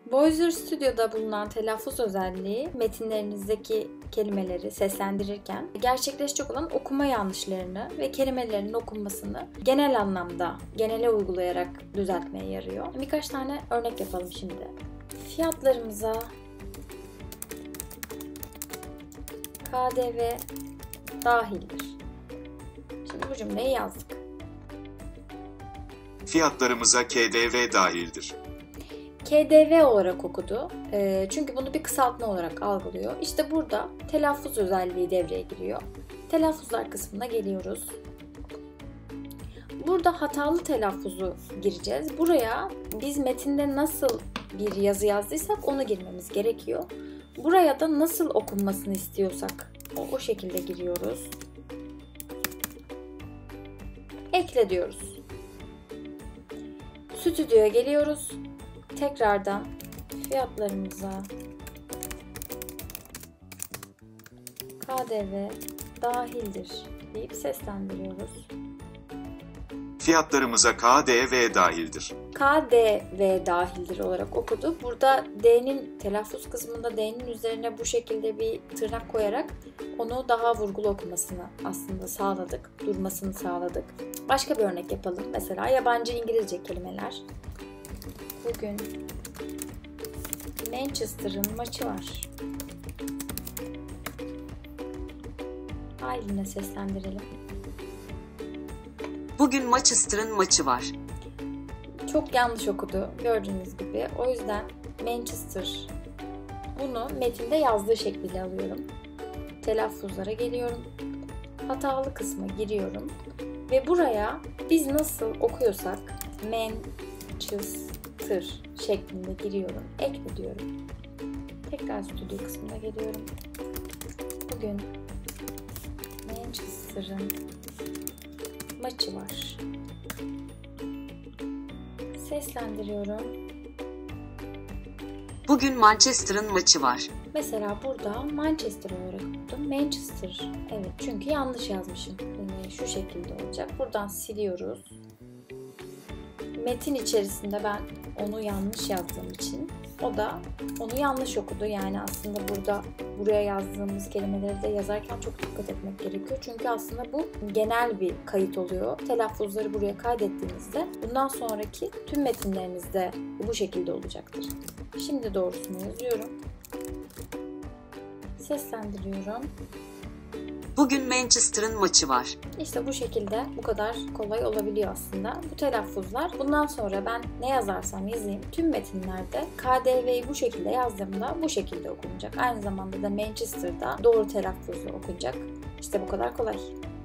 Voicer Studio'da bulunan telaffuz özelliği metinlerinizdeki kelimeleri seslendirirken gerçekleşecek olan okuma yanlışlarını ve kelimelerin okunmasını genel anlamda, genele uygulayarak düzeltmeye yarıyor. Birkaç tane örnek yapalım şimdi. Fiyatlarımıza KDV dahildir. Şimdi bu cümleyi yazdık. Fiyatlarımıza KDV dahildir. KDV olarak okudu. Çünkü bunu bir kısaltma olarak algılıyor. İşte burada telaffuz özelliği devreye giriyor. Telaffuzlar kısmına geliyoruz. Burada hatalı telaffuzu gireceğiz. Buraya biz metinde nasıl bir yazı yazdıysak onu girmemiz gerekiyor. Buraya da nasıl okunmasını istiyorsak o şekilde giriyoruz. Ekle diyoruz. Stüdyoya geliyoruz. Tekrardan fiyatlarımıza KDV dahildir deyip seslendiriyoruz. Fiyatlarımıza KDV dahildir. KDV dahildir olarak okudu. Burada D'nin telaffuz kısmında D'nin üzerine bu şekilde bir tırnak koyarak onu daha vurgulu okumasını aslında sağladık. Durmasını sağladık. Başka bir örnek yapalım. Mesela yabancı İngilizce kelimeler. Bugün Manchester'ın maçı var. Aylin'e seslendirelim. Bugün Manchester'ın maçı var. Çok yanlış okudu gördüğünüz gibi. O yüzden Manchester. Bunu metinde yazdığı şekliyle alıyorum. Telaffuzlara geliyorum. Hatalı kısma giriyorum. Ve buraya biz nasıl okuyorsak Manchester şeklinde giriyorum. Ekle diyorum. Tekrar stüdyo kısmına geliyorum. Bugün Manchester'ın maçı var. Seslendiriyorum. Bugün Manchester'ın maçı var. Mesela burada Manchester olarak okudum. Manchester. Evet, çünkü yanlış yazmışım. Şu şekilde olacak. Buradan siliyoruz. Metin içerisinde ben onu yanlış yazdığım için o da onu yanlış okudu. Yani aslında buraya yazdığımız kelimeleri de yazarken çok dikkat etmek gerekiyor. Çünkü aslında bu genel bir kayıt oluyor. Telaffuzları buraya kaydettiğinizde bundan sonraki tüm metinlerinizde bu şekilde olacaktır. Şimdi doğrusunu yazıyorum. Seslendiriyorum. Bugün Manchester'ın maçı var. İşte bu şekilde bu kadar kolay olabiliyor aslında. Bu telaffuzlar bundan sonra ben ne yazarsam yazayım tüm metinlerde KDV'yi bu şekilde yazdığımda bu şekilde okunacak. Aynı zamanda da Manchester'da doğru telaffuzla okunacak. İşte bu kadar kolay.